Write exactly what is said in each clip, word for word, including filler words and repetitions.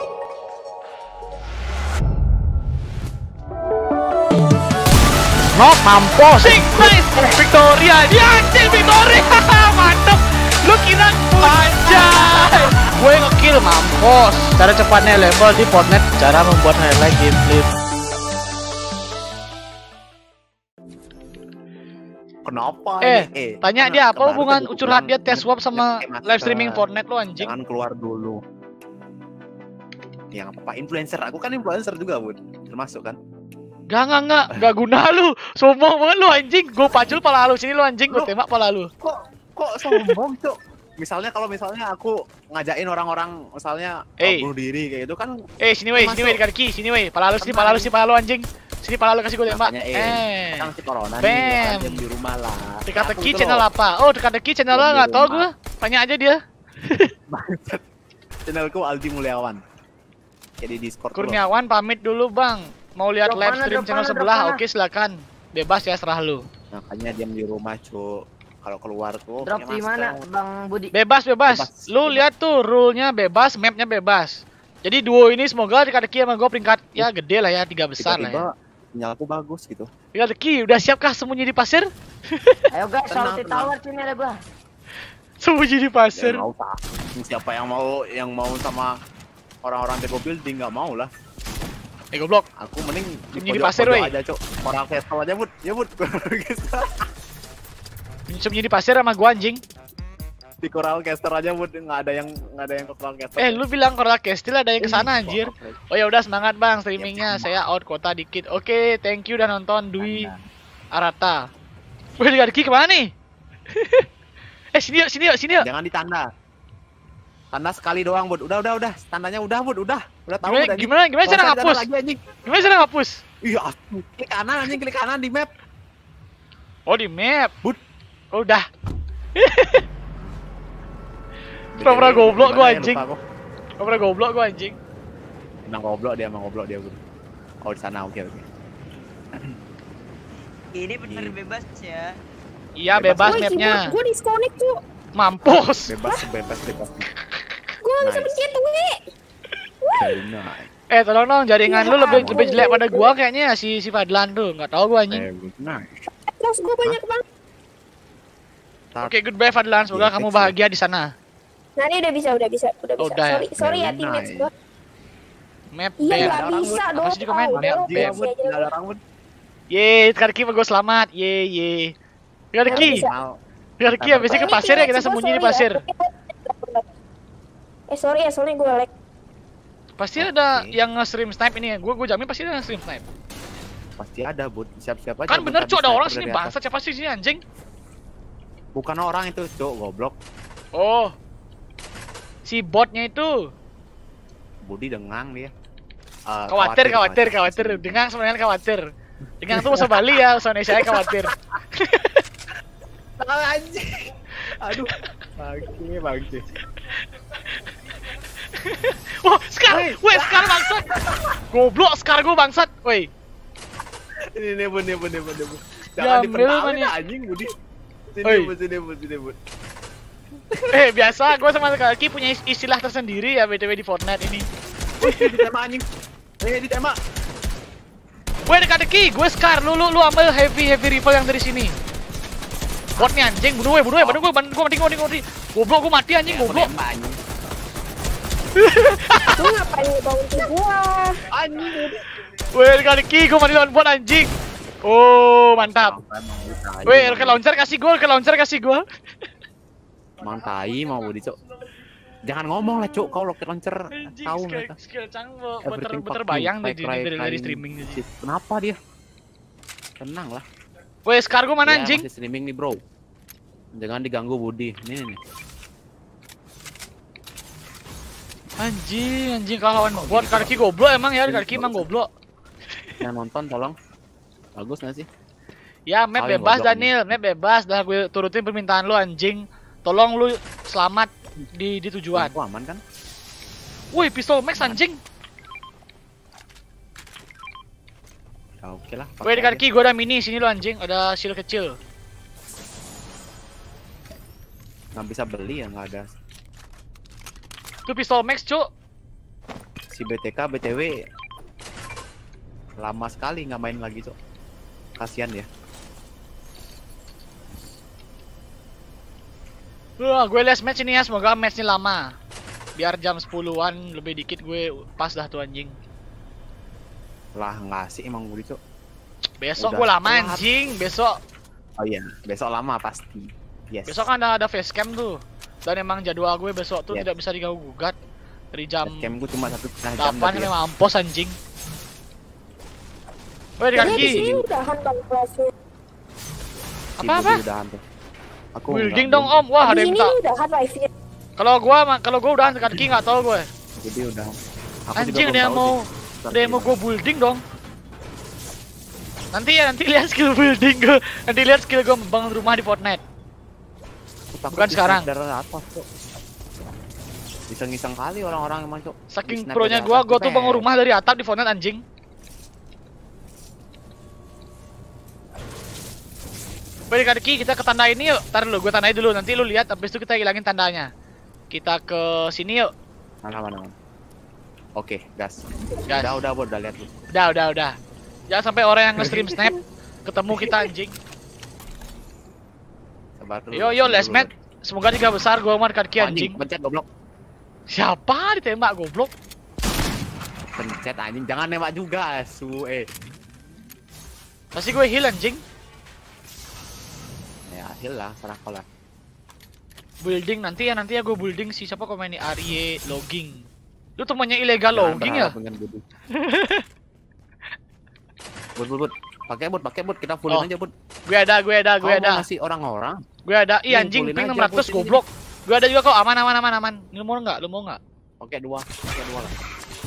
Nok mampus. Sing nice. Victoria dia anjing Victoria. Mantap. Lu kira anjay. Gue ngekill mampus. Cara cepatnya level di Fortnite. Cara membuat highlight gameplay. Kenapa? Eh, eh tanya dia apa hubungan curhat dia tes swap sama live streaming Fortnite lu anjing? Jangan keluar dulu. Yang apa influencer? Aku kan influencer juga, Bud. Termasuk kan? Gak, gak, gak, gak guna lu. Sombong banget lu anjing. Gue pacul pala lu sini lu anjing, gue tembak pala lu. Kok kok sombong, Cuk? Misalnya kalau misalnya aku ngajain orang-orang misalnya Eh. bunuh diri kayak gitu kan. Eh, sini weh, sini weh, dekat kaki, sini weh. Pala lu sini, pala lu sini, pala lu anjing. Sini pala lu kasih gue tembak. Makanya, Eh. Kan si corona Bam. nih, diam di rumah lah. Teka-teki Aku channel tuh apa? Oh, teka-teki channel Diam lah di nggak tahu rumah. gue. Tanya aja dia. Bangsat. Channelku Aldi Mulyawan. Jadi Discord tuh. Kurniawan pamit dulu, Bang. Mau lihat Drop live mana, stream drop channel mana, drop sebelah? mana? Oke, silakan. Bebas ya, serah lu. Makanya diam di rumah, Cuk. Kalau keluar tuh Drop pakai di mana, masker. Bang Budi? Bebas, bebas. Bebas. Lu lihat tuh rule-nya bebas, map-nya bebas. Jadi duo ini semoga teka-teki sama gue peringkat ya gede lah ya, tiga besar lah ya. Tiba-tiba sinyalku bagus gitu. Teka-teki, udah siapkah sembunyi di pasir? Ayo guys, Tenang, salty tenang. tower sini ada gua. Sembunyi di pasir. Ya, mau tak. Siapa yang mau yang mau sama orang-orang Deco Building nggak mau lah. Eh goblok. Aku mending Sembunyi di pasir, wey. aja, Cuk. Orang castle aja, Bud. Ya, Bud. Sembunyi di pasir sama gua anjing. Di Coral Caster aja, Bud. Nggak ada yang nggak ada yang ke Coral Caster. Eh lu bilang Coral Castle ada yang kesana anjir. Coral Oh ya udah semangat Bang streamingnya. Saya out kota dikit. Oke, thank you udah nonton Dwi Arata. Wih, teka-teki kemana nih? Eh sini yuk, sini yuk, sini yuk. Jangan ditanda. Tanda sekali doang, Bud. Udah, udah, udah. Tandanya udah, Bud. Udah. Udah tahu Gimana udah, anjing. gimana, gimana cara Nggak usah ngapus? ditanda lagi, anjing. Gimana cara ngapus? Iya, asu. Klik kanan anjing, klik kanan di map. Oh di map. Bud. Oh, udah. Pura-pura goblok gua anjing. Lupa aku. Pura-pura goblok gua anjing. Emang goblok dia, emang goblok dia, Bud. Oh, di sana. Oke, oke. Ini bener bebas ya. Iya Bebas. bebas mapnya. Gue disconnect tuh. Mampus. Bebas, bebas, bebas. Gue gak bisa Nice. pencet gue. Very nice. Eh tolong dong jaringan lu Ya, lebih lebih ampun. jelek pada gua kayaknya si si Fadlan tuh. Nggak tahu gua anjing. Very nice. Terus gue banyak banget. Start. Oke, goodbye Fadlan. Semoga Iya, kamu thanks, bahagia di sana. Nah ini udah bisa, udah bisa, udah bisa. Udah ya? sorry, sorry ya Very teammates nice. gue. Map Iya bam. nggak bisa Apa dong. sih di komen? Oh, Map udah, Dia, bam. oke, Bud. aja. Nggak ada orang, Bud. Yeay, teka-teki gue selamat. Ye ye. Teka-teki. Bisa. Mal. Teka-teki habisnya ke Ini pasir ya kita teammates gua sembunyi di sorry pasir. ya. Eh sorry ya, soalnya gue lag. Pasti ada Oke. yang nge-stream snipe ini ya. Gua gua jamin pasti ada yang stream snipe. Pasti ada, Bud. Siap-siap aja. Kan Bud. bener Tadi cok ada orang sniper sini dari atas. bangsat siapa sih sini anjing? Bukan orang itu, Cok. Goblok. Oh. Si botnya itu. Budi dengang dia. Eh, Khawatir, khawatir, khawatir. Dengang sebenarnya khawatir. Dengang tuh usah Bali ya, usah Indonesia khawatir. Tahu anjing. Aduh. Bangke, bangke. Wah, Scar! Weh, Scar bangsat! Goblok Scar gua bangsat. Woi. Ini nih, Bud, nih, Bud, nih, Bud, nih, Bud. Ya, Jangan ambil dipentawin mana? anjing, Budi. Sini, Oi. Bud, sini, Bud, sini, Bud. Eh, biasa gua sama Kaki punya is- istilah tersendiri ya B T W di Fortnite ini. Wih, ditembak anjing. Eh, ditembak. Weh, dekat-deki, gue Scar. Lu lu lu ambil heavy heavy rifle yang dari sini. Botnya anjing, bunuh weh, bunuh weh, bunuh gue, bunuh gue mati, gue mati, gue mati. Goblok, gue mati anjing, Aku goblok. nembak, anjing. Lu ngapain ngebangun ke gue? Anjing, Budi. Weh, dekat-deki, gue mati lawan bot anjing. Oh, mantap. Sampai mau ditai, Weh, mau ke launcher kasih gue, ke launcher kasih gue. Mang tai mau Budi, Cok. Jangan ngomong lah, Cok. Kau rocket launcher Anjing, tahu skill, mereka. skill cang beter Everything beter fuck you, bayang like, dari like, dari dari like, streaming jadi. shit. Kenapa dia? Tenang lah. Weh, Scar gue mana Ya, anjing? masih streaming nih, Bro. Jangan diganggu Budi. Nih, nih, nih. Anjing, anjing kalau lawan bot Karki goblok emang ya, Karki emang goblok. Yang nonton tolong. Bagus nggak sih? Ya, map Kau yang bebas goblok Daniel, map bebas. Dah gue turutin permintaan lu anjing. Tolong lu selamat di di tujuan. Aku aman kan? Wih, pistol max anjing. Ya, oke lah. Wih, di pakai Karki gua ada mini sini lu anjing, ada shield kecil. aja. Nggak bisa beli ya, nggak ada. Itu pistol max, Cuk. Si B T K B T W lama sekali nggak main lagi, Cok. Kasihan ya. Wah, gue last match ini ya, semoga matchnya lama. Biar jam sepuluhan lebih dikit gue pas dah tuh anjing. Lah nggak sih emang gue, Cok. Besok Udah gue lama telat. anjing, besok. Oh iya, besok lama pasti. Yes. Besok kan ada ada facecam tuh. Dan emang jadwal gue besok tuh Yes. tidak bisa diganggu gugat. Dari jam Camp gue cuma satu setengah jam delapan tadi sampai ya. mampus anjing. Woi, di Kayaknya kaki. di sini udahan bang kelasnya. Si Apa-apa? Budi udahan tuh. Aku Building nggak- dong om, wah ada Di yang sini minta. udahan wifi. Kalau gua ma- kalau gua udah kaki nggak tahu gue. Jadi udah. Aku juga Anjing belum dia tahu mau sih. dia mau gua building dong. Nanti ya nanti lihat skill building gua. Nanti lihat skill gua membangun rumah di Fortnite. Aku takut bukan di sekarang. snap dari atas, Cok. Iseng-iseng kali orang-orang emang, Cok. Saking Di snap pronya dari gua, atas, gua tuh cepet. bangun rumah dari atap di Fortnite anjing. Balik kaki kita ke tanda ini yuk. Ntar dulu, gua tandai dulu. Nanti lu lihat, habis itu kita hilangin tandanya. Kita ke sini yuk. Mana mana. mana. Oke, gas. Gas. Udah udah Bud, udah lihat tuh. Udah, udah, udah. Jangan sampai orang yang nge-stream snap ketemu kita anjing. Sabar dulu. Yo yo, sabar let's dulu, match. Semoga tiga besar gua sama kaki Bud. anjing. Pencet goblok. Siapa ditembak goblok? Pencet anjing, jangan nembak juga, su eh. Pasti gue heal anjing. Ya, heal lah, serah kau lah. Building nanti ya, nanti ya gue building si siapa komen nih Arye logging. Lu temannya ilegal Jangan logging ya? berharap dengan Budi. Bud, bud, bud. Pakai bud, pakai bud, kita fullin Oh. aja bud. Gue ada, gue ada, gue Kau ada. mau ngasih orang-orang. Gue ada. Ih Nih, anjing, fullin ping aja, enam ratus Bud, ini. goblok. Gue ada juga kok, aman aman aman aman. Lu mau enggak? Lu mau enggak? Oke, dua, oke dua lah.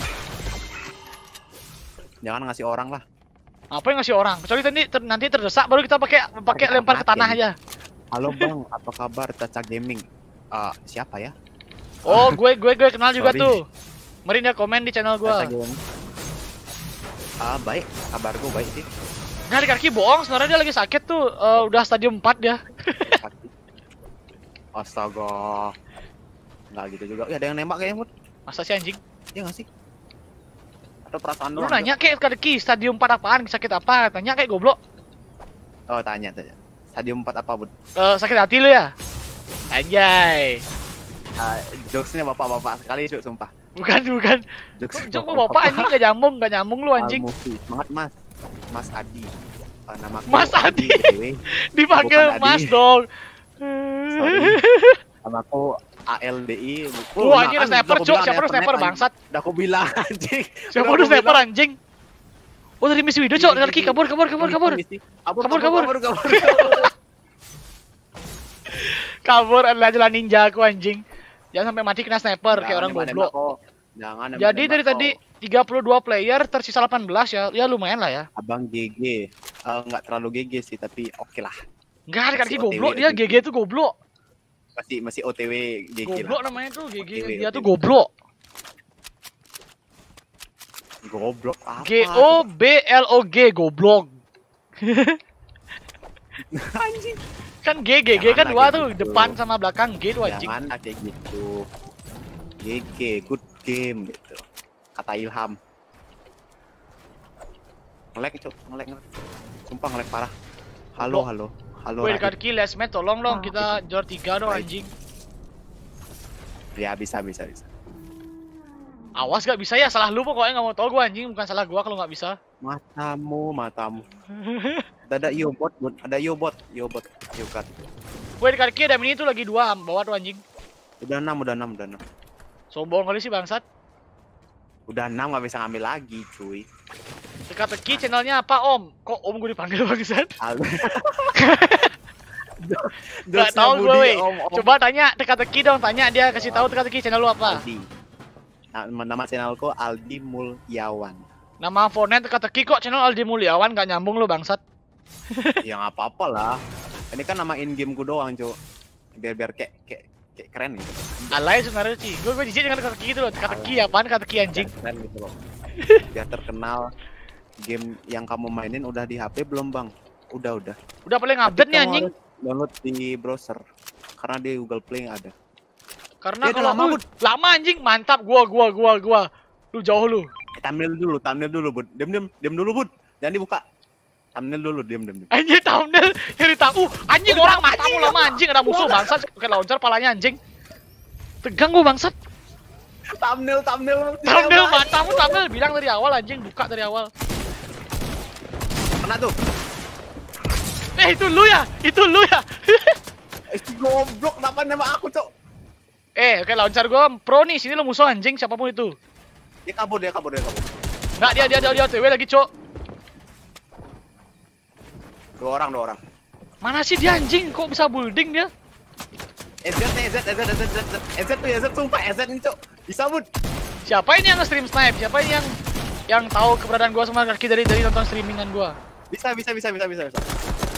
Jangan ngasih orang lah. Apa yang ngasih orang? Kecuali nanti ter, nanti terdesak baru kita pakai pakai Pakai lempar ke apa, tanah Ken? aja. Halo bang, apa kabar Caca Gaming? Ah, siapa ya? Oh, gue gue gue kenal juga Sorry. tuh. Mari dia komen di channel gue. Caca Gaming. Ah, baik, kabarku baik sih. Nggak, di kaki bohong, sebenarnya dia lagi sakit tuh. Eh, udah stadium empat dia. Sakit. Astaga. Nggak gitu juga. Ya, ada yang nembak kayaknya, Bud. Masa sih anjing? Iya nggak sih? Atau perasaan Lu doang? nanya kayak kaki stadium empat apaan? Sakit apa? Tanya kayak goblok. Oh, tanya tanya. Stadium empat apa, Bud? Eh, sakit hati lu ya? Anjay. Ah, jokesnya bapak-bapak sekali, Cuk, sumpah. Bukan, bukan. Jokes Kok cuma bapak anjing gak nyambung, gak nyambung lu anjing. Al-Mufi. Semangat, Mas. Mas Adi. Ah, nama Mas Adi. B T W. Dipanggil Bukan Mas Adi. dong. Sorry. Namaku A L D I. Oh, Wah, nah, anjing kan ada sniper, udah aku Cuk. bilang Siapa ada lu sniper Ethernet, bangsat? anjing. Udah aku bilang anjing. Siapa Udah lu aku sniper bilang. anjing? Oh, dari misi video, Cuk. Kaki kabur, kabur, kabur, kabur. Kabur, Kabur, kabur. kabur, kabur, kabur. Kabur adalah jalan ninja aku anjing. Jangan sampai mati kena sniper kayak Jangan orang nembak-nembak goblok. kok. Jangan nembak-nembak Jadi dari kok. tadi tiga puluh dua player tersisa delapan belas ya. Ya lumayan lah ya. Abang G G. Eh, nggak terlalu G G sih, tapi oke lah. Enggak, ada kaki Masih O T W goblok dia G G. G G tuh goblok. Masih masih O T W G G Goblok lah. namanya tuh G G. O T W, Dia O T W. tuh goblok. Goblok apa? G O B L O G goblok. Anjing. Kan G G G kan Jangan dua lah tuh, kayak gitu. depan sama belakang G tuh anjing. Jangan lah kayak gitu. G G, good game gitu. Kata Ilham. Ngelek, Cuk, ngelek, ngelek. Sumpah ngelek parah. Halo, Goblok. halo. Halo. Woi, Radit. kaki last match tolong dong Ah, kita jor tiga dong Baik. anjing. Ya, bisa, bisa, bisa. Awas gak bisa ya, salah lu pokoknya nggak mau tau gua anjing, bukan salah gua kalau nggak bisa. Matamu, matamu. Ada Yobot, Bud. Ada Yobot, Yobot, Yogat. Woi, di kaki ada mini tuh lagi dua, bawa tuh anjing. Udah enam, udah enam, udah enam. Sombong kali sih bangsat. Udah enam nggak bisa ngambil lagi, cuy. Teka-teki channelnya apa om? Kok om gue dipanggil bangsat? Al- Gak Jokesnya tau gue Budi, weh. Om, Om. Coba tanya teka-teki dong, tanya dia kasih tahu teka-teki channel lu apa. Aldi. Nama, nama channelku Aldi Mulyawan. Nama Fortnite teka-teki kok channel Aldi Mulyawan gak nyambung lu bangsat. Ya nggak apa-apa lah. Ini kan nama in game ku doang, Cuk. Biar biar kayak kayak kayak keren gitu. Alay sebenarnya sih. Gue gue jijik dengan teka-teki gitu loh. Teka-teki apaan teka-teki anjing? Biar keren gitu loh. Biar terkenal. Game yang kamu mainin udah di H P belum, Bang? Udah, udah. Udah paling Tapi update nih kamu anjing. harus download di browser. Karena di Google Play ada. Karena Ya, udah kalau lama, lama, Bud. lama anjing, mantap gua gua gua gua. Lu jauh lu. Eh, thumbnail dulu, thumbnail dulu, Bud. Diam diam, diam dulu, Bud. Jangan dibuka. Thumbnail dulu, diam diam. diam. Anjing thumbnail yang ditahu. Anjing orang matamu lama anjing ada musuh bangsat pakai launcher palanya anjing. Tegang gua bangsat. Thumbnail, thumbnail. Thumbnail matamu thumbnail bilang dari awal anjing buka dari awal. Kena tuh. Eh itu lu ya, itu lu ya. Eh, goblok, kenapa nembak aku, Cok? Eh, oke launcher gua pro nih, sini lu musuh anjing siapapun itu. Dia kabur, dia kabur, dia kabur. Enggak, dia dia dia dia O T W lagi, Cok. Dua orang, dua orang. Mana sih dia anjing? Kok bisa building dia? E Z nih, E Z, E Z, E Z, E Z, E Z tuh, E Z sumpah, E Z ini, Cok. Bisa, Bud. Siapa ini yang nge-stream snipe? Siapa ini yang yang tahu keberadaan gua sama kaki dari dari nonton streamingan gua? Bisa, bisa, bisa, bisa, bisa, bisa.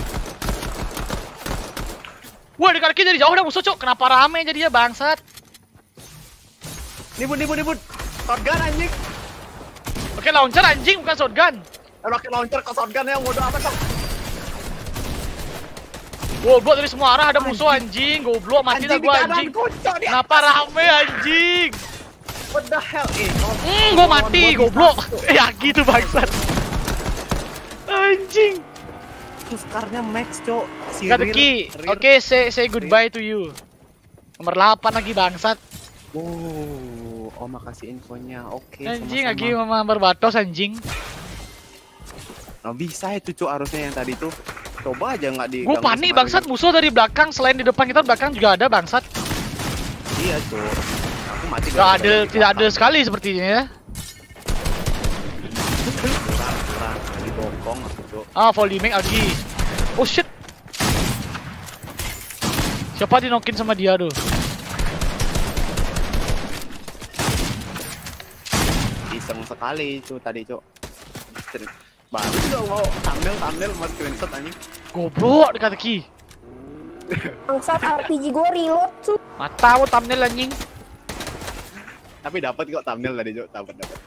Wah, di kaki dari jauh udah musuh, Cok. Kenapa rame jadinya bangsat? Nih, Bud, nih, Bud, nih, Bud. Shotgun anjing. Oke, launcher anjing bukan shotgun. Eh, pakai launcher ke shotgun yang bodoh apa, Cok? Goblok dari semua arah ada musuh anjing. Goblok mati dah gua anjing. Kenapa rame anjing? What the hell? Eh, Hmm, gua mati goblok. Ya gitu bangsat. Anjing. Terus karnya max, Cok. Si Kata Rir- Ki, Rir- oke say say goodbye to you. Nomor delapan lagi bangsat. Oh, oh makasih infonya. Oke, Anjing sama-sama. lagi mama berbatos anjing. Nah, bisa itu, Cok, harusnya yang tadi tuh. Coba aja nggak di. Gua panik bangsat, musuh dari belakang selain di depan kita belakang juga ada bangsat. Iya, Cok. Aku mati. Gak ada, tidak ada sekali sepertinya ya. Kurang, kurang. Lagi bokong aku, Cok. Ah, volley make lagi. Oh shit. Siapa dinokin sama dia tuh? Iseng sekali itu tadi, Cok. Baru juga mau thumbnail, thumbnail mau screenshot anjing. Goblok dekat Ki. Bangsat R P G gue reload tuh. Matamu thumbnail anjing. Tapi dapat kok thumbnail tadi, Cok. Dapat, dapat.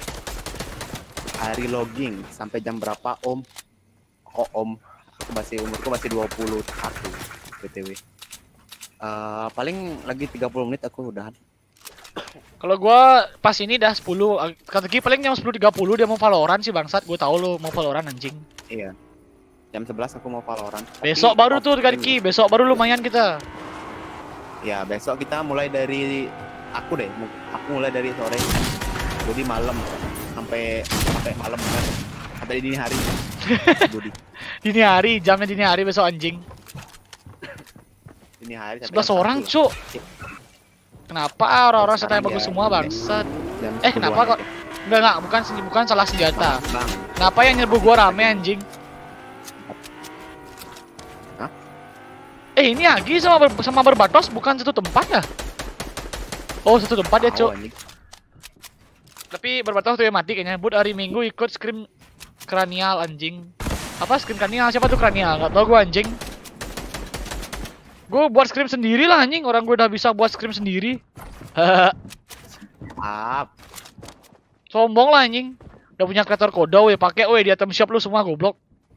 Hari logging sampai jam berapa, Om? Kok Om? Aku masih umurku masih dua puluh satu B T W. Uh, paling lagi tiga puluh menit aku udahan. Kalau gua pas ini dah sepuluh, kata Ki paling jam sepuluh tiga puluh dia mau Valorant sih bangsat. Gua tahu lo mau Valorant anjing. Iya. Jam sebelas aku mau Valorant. Besok Tapi baru tuh off dekat stream. Ki, besok baru lumayan kita. Ya, besok kita mulai dari aku deh. mu- Aku mulai dari sore. Jadi malam sampai sampai malam kan. Sampai dini hari. Budi. Dini hari, jamnya dini hari besok anjing. Dini hari sampai sebelas jam orang, satu. Cuk. Kenapa orang-orang Sekarang senjata bagus dia- semua dia- bangsat? Jam Eh, sepuluhan kenapa kok? aja. Enggak enggak, bukan sen- bukan salah senjata. Bang, Kenapa yang nyerbu gua rame anjing? Hah? Eh, ini Agi sama ber- sama berbatos bukan satu tempat ya? Oh, satu tempat ya, tahu, Cuk. anjing. Tapi berbatos tuh ya mati kayaknya. Bud hari Minggu ikut scrim kranial anjing. Apa scrim kranial? Siapa tuh kranial? Enggak tahu gua anjing. Gue buat scrim sendiri lah anjing. Orang gue udah bisa buat scrim sendiri. Hahaha. Maaf. Sombong lah anjing. Udah punya kreator kode weh, pakai weh di item shop lu semua goblok.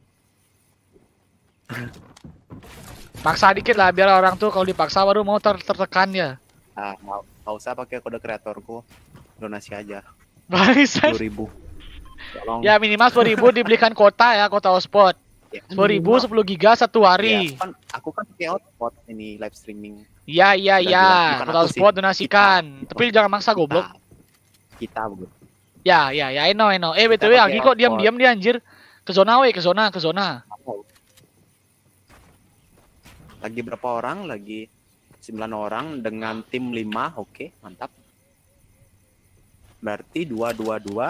Paksa dikit lah biar orang tuh kalau dipaksa baru mau ter tertekan ya. Ah, mau nggak usah pakai kode kreatorku. Donasi aja. Bangsat. sepuluh ribu. Tolong. Ya minimal sepuluh ribu dibelikan kota ya, kota hotspot. Ya, sepuluh ribu sepuluh giga satu ya, hari. aku kan aku kan pakai hotspot ini live streaming. Iya iya Udah iya, jelas, bukan kota aku hotspot sih. donasikan. Tapi jangan maksa goblok. Kita, kita bro. Ya ya ya, I know I know. Eh B T W Kita Agi pakai kok diam-diam dia anjir. Ke zona weh, ke zona, ke zona. Lagi berapa orang? Lagi sembilan orang dengan tim lima. Oke, mantap. Berarti dua dua dua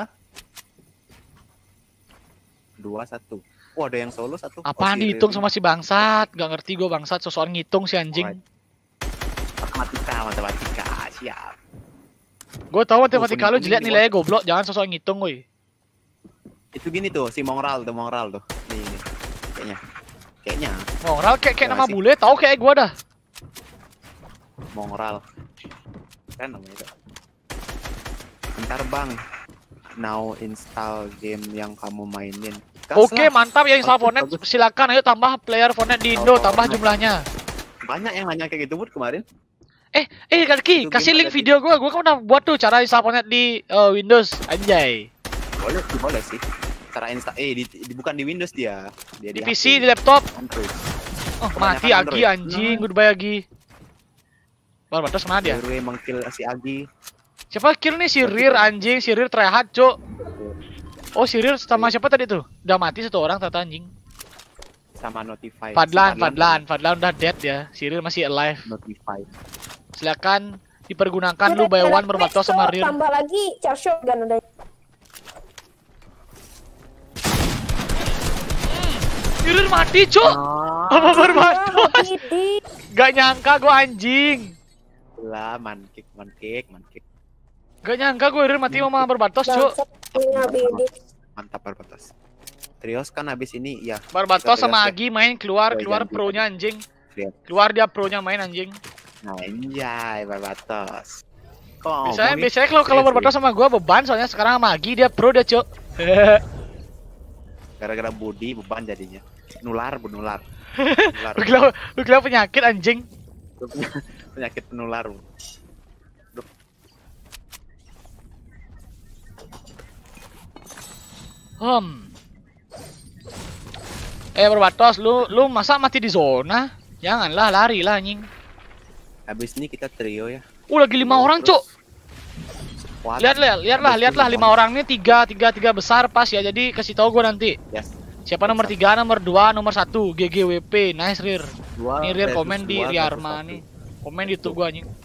dua satu. Oh, ada yang solo satu. Apaan Oh, si dihitung Riri. sama si bangsat? Gak ngerti gue bangsat, sosokan ngitung si anjing. Matematika, matematika. Siap. Gue tahu matematika lu kuning-kuning jelek nih, nilainya goblok, jangan sosok ngitung woi. Itu gini tuh, si Mongral tuh, Mongral tuh. Nih, nih. Kayaknya. Kayaknya Moral kayak kayak Ya, nama sih. bule, tahu kayak gue dah. Mongral. Kan namanya itu. Bentar, Bang. Now install game yang kamu mainin. Gas Oke, lah. mantap ya install Bagus, Fortnite. bagus. Silakan ayo tambah player Fortnite di Indo, Oh, tambah Fortnite. jumlahnya. Banyak yang nanya kayak gitu, Bud, kemarin. Eh, eh Kaki, Itu kasih game link ada di- video gua. Gua kan udah buat tuh cara install Fortnite di eh, Windows. Anjay. Boleh sih, boleh sih. Cara insta eh di, di- bukan di Windows dia. Dia Di di, P H P. C, di laptop. Android. Oh, Kebanyakan mati Agi Android. anjing, goodbye Agi. Barbatos mana dia? Baru emang kill si Agi. Siapa kill nih si Rir anjing, si Rir tryhard, Cuk. Oh, si Rir sama siapa tadi tuh? Udah mati satu orang ternyata anjing. Sama Notify. Fadlan, Si Fadlan, Fadlan udah dead ya. Si Rir masih alive. Notify. Silakan dipergunakan lu by one berbatos sama Rir. Tambah lagi charge shotgun udah. Si Rir mati, Cuk. Apa berbatos? Ini Gak nyangka gua anjing. Lah, mankik, mankik, mankik. Gak nyangka gue Rir mati sama berbatos, Cuk. punya bidit. Mantap berbatas. Trios kan habis ini ya. Barbatos kita sama Trios Agi main keluar, Oh, keluar janji. pro-nya anjing. ya. Keluar dia pro-nya main anjing. Nah, anjay berbatas. Kok Biasanya ngomongin- biasanya kalau kalau Iya sih. berbatos sama gua beban, soalnya sekarang sama Agi dia pro dia, Cuk. Gara-gara body beban jadinya. Nular, benular. Nular. Lu kira, lu kira penyakit anjing. Penyakit penular. Hmm. Eh berbatos, lu lu masa mati di zona? Janganlah, lari lah anjing. Habis ini kita trio ya. Uh lagi lima orang, Cuk. Squad. Lihat lihat lihatlah, Habis lihatlah ini lima orang ini tiga tiga tiga besar pas ya. Jadi kasih tahu gua nanti. Yes. Siapa nomor tiga, nomor dua, nomor satu, G G W P, nice Rir. Dua Nih Rir versus komen di dua Riarma versus nih. satu. Komen di YouTube gua anjing.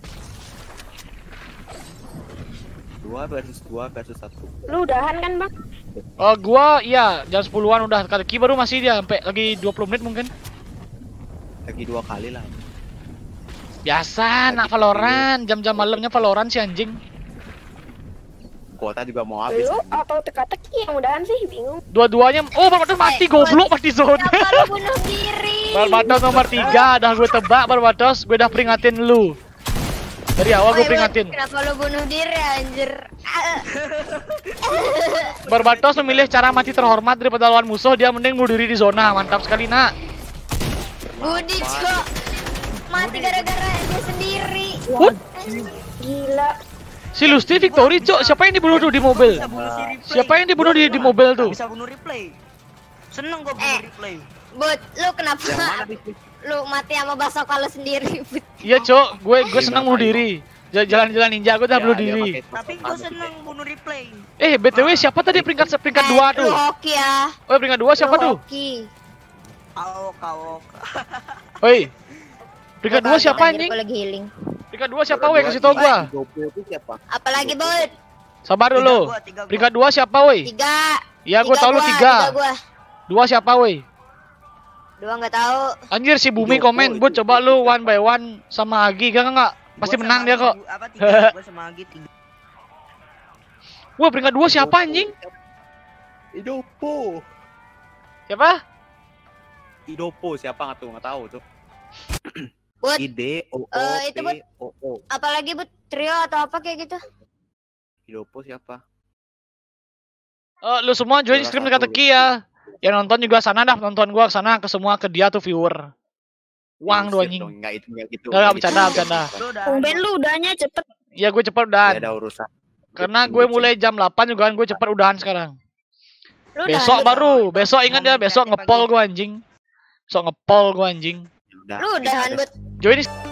Dua versus dua versus satu. Lu udahan kan, Bang? Oh gua iya jam sepuluhan udah, kata Ki baru masih dia sampai lagi dua puluh menit mungkin. Lagi dua kali lah. Biasa nak Valorant, jam-jam malamnya Valorant si anjing. Kuota juga mau habis. Lu atau teka-teki yang udahan sih, bingung. Dua-duanya oh Barbatos mati goblok mati zona. Kenapa lu bunuh diri? Barbatos nomor tiga dah gue tebak Barbatos, gue udah peringatin lu. Dari awal gue Woi, Bud, peringatin. Kenapa lu bunuh diri anjir? Ah. Barbatos memilih cara mati terhormat daripada lawan musuh, dia mending bunuh diri di zona. Mantap sekali, Nak. Budi kok mati gara-gara dia sendiri. What? Gila. Si Lusti Victory, Cok. Siapa yang dibunuh tuh di mobil? Bisa bunuh si replay. Siapa yang dibunuh di di mobil tuh? Bisa bunuh replay. Seneng gua bunuh Eh. replay. Bud, lu kenapa Yang mana Dik? lu mati sama basok kalau sendiri? Bud? Iya, Cok. Gue gue Iya, seneng bunuh ngapain, diri. J- Jalan-jalan ninja gue udah Ya, bunuh dia diri. pakai Tapi sosok gua panas seneng gitu. bunuh replay. Eh, B T W siapa tadi peringkat peringkat Eh, dua Lu tuh? hoki ya. Oh, peringkat dua siapa Lu tuh? hoki. Awok awok. Oi. Peringkat Gua dua kaget, siapa anjir, anjing? gua lagi healing. Peringkat dua siapa woi? Kasih tau gua. Gopo itu siapa? Apalagi Bud? Sabar Tiga dulu. gua, tiga gua. Peringkat dua siapa woi? Tiga. Iya, gua Tiga tahu lu gua, tiga. gua. Dua siapa woi? Dua nggak tahu. Anjir si Bumi Joko komen, itu. "Bud, coba lu one by one sama Agi." Gak enggak? Pasti Gua menang sama dia kok. Agi, Apa tiga? Gua sama Agi tiga. Wah, peringkat dua siapa anjing? Idopo. Siapa? Idopo siapa nggak tuh? Nggak tahu tuh. Bud, I D O O Eh, itu, Bud. P O O. apalagi Bud? Trio atau apa kayak gitu? Idopo siapa? Eh, lu semua join Salah stream satu, dekat Teki ya. Yang nonton juga sana dah, nonton gua ke sana ke semua ke dia tuh viewer. Uang Bullshit doang anjing. dong, Nggak itu nggak gitu. Nggak, nggak, bercanda, bercanda. Lu udah. Tumben lu udahnya cepet. Iya, gue cepet Nggak udahan. ada urusan. Karena gue mulai jam delapan juga kan gue cepet udahan sekarang. Lu Besok udahan, baru, besok ingat ya, Ngomong besok kreatif ngepol pagi. gua anjing. Besok ngepol gua anjing. Ya udah. Lu udahan Bud. Join